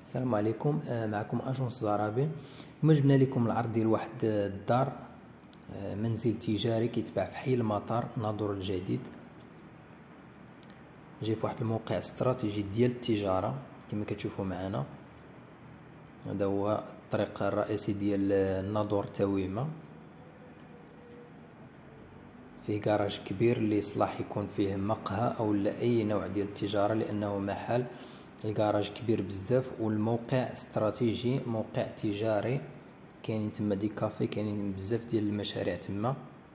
السلام عليكم. معكم اجونس زرابي. اليوم جبنا لكم العرض ديال واحد الدار، منزل تجاري كيتباع في حي المطار ناظور الجديد. جاي في واحد الموقع استراتيجي ديال التجاره كما كتشوفوا معنا. هذا هو الطريق الرئيسي ديال الناظور تويمه. فيه كراج كبير اللي يصلح يكون فيه مقهى او لا اي نوع ديال التجاره، لانه محل الكراج كبير بزاف والموقع استراتيجي، موقع تجاري. كاينين تما دي كافي، كاينين بزاف ديال المشاريع تما.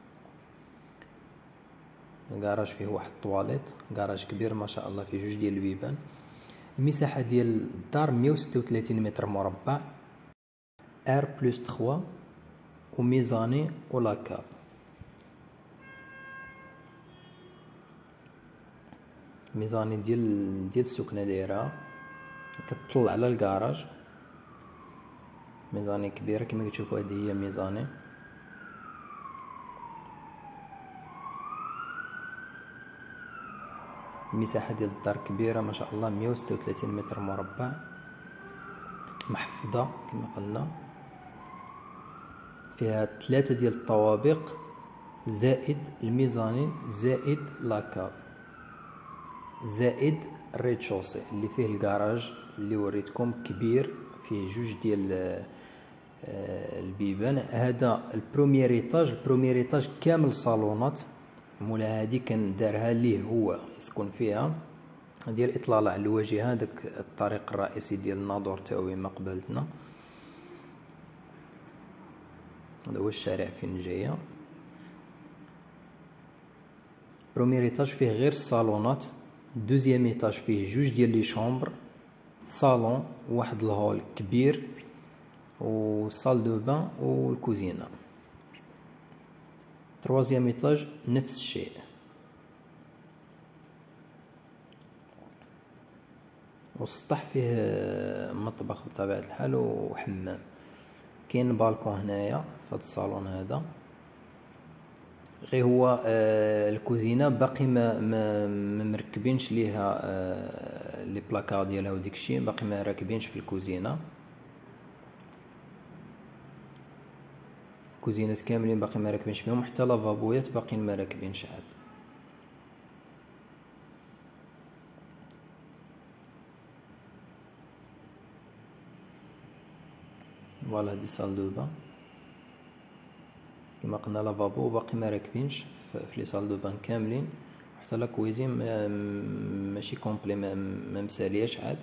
الكراج فيه واحد الطواليت، كراج كبير ما شاء الله، فيه جوج ديال البيبان. المساحه ديال الدار 136 متر مربع، ار بلس 3 وميزاني ولاكاف. ميزاني ديال السكنه دايرها كتطلع على الكراج. ميزاني كبيره كما كتشوفوا، هذه هي الميزاني. المساحه ديال الدار كبيره ما شاء الله، 136 متر مربع، محفظه كما قلنا. فيها 3 ديال الطوابق زائد الميزانين زائد لاكاف زائد الريتشوسي اللي فيه الكراج اللي وريتكم كبير، فيه جوج ديال البيبان. هذا البروميير ايطاج كامل صالونات. مولا هادي كان دارها ليه هو يسكن فيها. ديال الاطلاله على الواجهه، داك الطريق الرئيسي ديال الناظور تويمه قبالتنا. هذا هو الشارع فين جايه. بروميير ايطاج فيه غير الصالونات. دوزيام ايطاج فيه جوج ديال لي شومبر، صالون، واحد الهول كبير، وصال دو بان والكوزينه. تروازيام ايطاج نفس الشيء. والسطح فيه مطبخ بطبيعة الحال وحمام. كاين بالكون هنايا في هذا الصالون هذا. غير هو الكوزينه باقي ما مركبينش ليها لي بلاكار ديالها وديك الشيء، باقي ما راكبينش في الكوزينه. كوزينات كاملين باقي ما راكبينش فيهم، حتى لافابويات باقيين ما راكبينش عاد. فوالا هادي صال دو بان كما قلنا، لافابو باقي ما راكبينش في لي صال دو بان كاملين، حتى لا كويزين ماشي كومبلي، ما مسالياش عاد.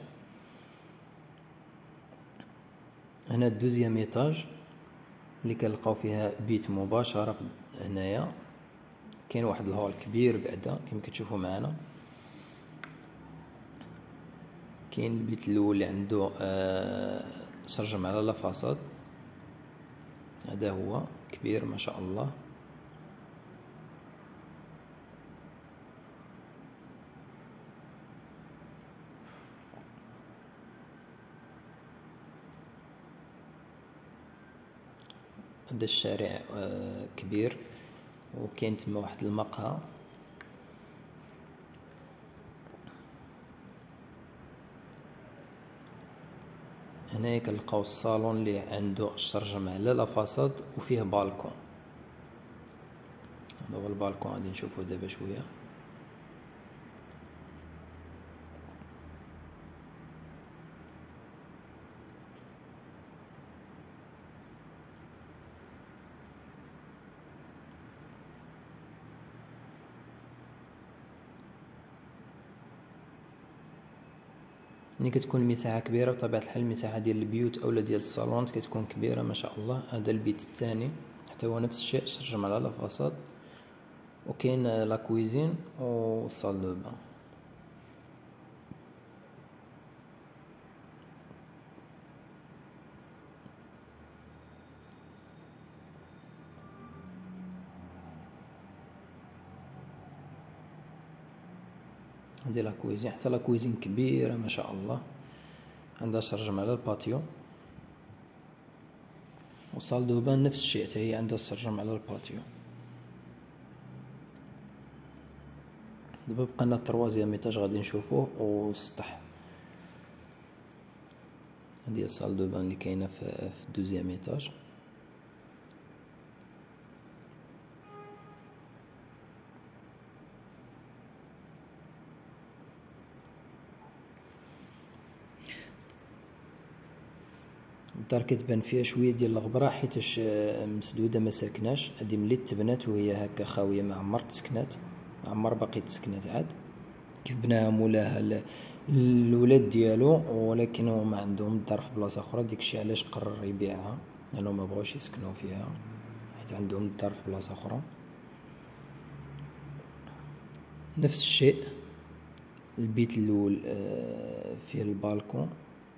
هنا الدوزيام ايطاج اللي كنلقاو فيها بيت مباشره هنايا. كاين واحد الهول كبير بعدا كما كتشوفوا معنا. كاين البيت الاول اللي عنده شرجم على لا فاصاد، هذا هو كبير ما شاء الله. هذا الشارع كبير، وكاين تما واحد المقهى. هنايا كنلقاو الصالون اللي عنده الشرجم على لا فاصاد وفيه بالكون. هذا هو البالكون، غادي نشوفوه دابا شويه. ملي كتكون المساحه كبيره بطبيعه الحال، المساحه ديال البيوت اولا ديال الصالونات كتكون كبيره ما شاء الله. هذا البيت الثاني حتى هو نفس الشيء، شرجم على لا فاصاد، وكاين لا كويزين والصال دو بان. هادي لا كويزين، حتى لا كويزين كبيره ما شاء الله، عندها شرجم على الباتيو. وصال دو بان نفس الشيء، حتى هي عندها شرجم على الباتيو. دابا بقى لنا التروازيام ايطاج غادي نشوفوه والسطح. هذه الصال دو بان اللي كاينه في الدوزيام ايطاج. الدار كتبان فيها شويه ديال الغبره حيتاش مسدوده ما ساكناش. هادي ملي تبنات وهي هكا خاويه، ما عمر تسكنات، ما عمر باقي تسكنات عاد. كيف بناها مولاها الولاد ديالو، ولكن هو ما عندهم الدار في بلاصه اخرى، ديكشي علاش قرر يبيعها، لانه ما بغاوش يسكنوا فيها حيت عندهم الدار في بلاصه اخرى. نفس الشيء البيت الاول فيه البالكون،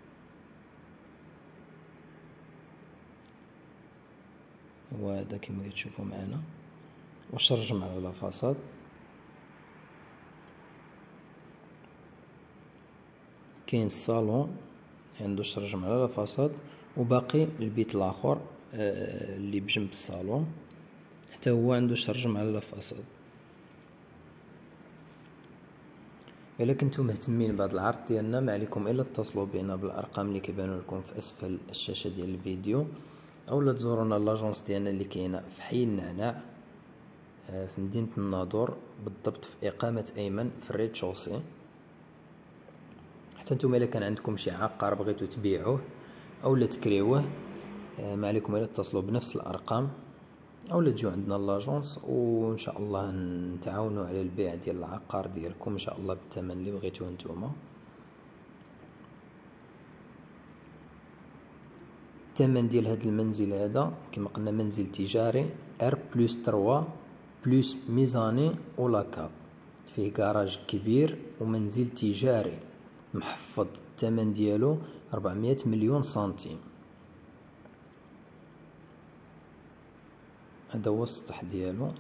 وهذا كما كتشوفوا معنا، والشرجم على لا فاصاد. كاين الصالون عنده الشرجم على لا فاصاد، وباقي البيت الاخر اللي بجنب الصالون حتى هو عنده الشرجم على لا فاصاد. الا كنتم مهتمين بهذا العرض ديالنا، ما عليكم الا اتصلوا بنا بالارقام اللي كيبانوا لكم في اسفل الشاشه ديال الفيديو، اولا تزورونا لاجونس ديالنا اللي كاينه في حي النعناع في مدينه الناظور، بالضبط في اقامه ايمن في الريد شوسي. حتى نتوما الا كان عندكم شي عقار بغيتو تبيعوه اولا تكريوه، ما عليكم الا اتصلوا بنفس الارقام اولا تجيو عندنا لاجونس، وان شاء الله نتعاونوا على البيع ديال العقار ديالكم ان شاء الله بالثمن اللي بغيتوه نتوما. الثمن ديال هذا المنزل هذا كما قلنا منزل تجاري R+3 بلس ميزاني ولاكاب، فيه كراج كبير ومنزل تجاري محفظ. الثمن ديالو 400 مليون سنتيم. هذا هو السطح ديالو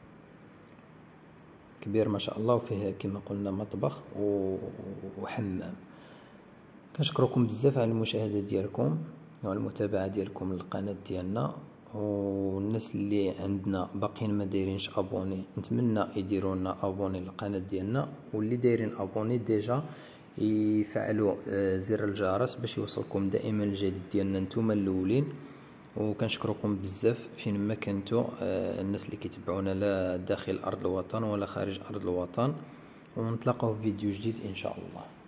كبير ما شاء الله، وفيه كما قلنا مطبخ وحمام. كنشكركم بزاف على المشاهده ديالكم وعلى المتابعه ديالكم للقناه ديالنا، والناس اللي عندنا باقيين ما دايرينش ابوني نتمنى يديروا لنا ابوني للقناه ديالنا، واللي دايرين ابوني ديجا يفعلوا زر الجرس باش يوصلكم دائما الجديد ديالنا نتوما الاولين. وكنشكركم بزاف فين ما كنتو الناس اللي كيتبعونا لا داخل ارض الوطن ولا خارج ارض الوطن، ونتلاقاو في فيديو جديد ان شاء الله.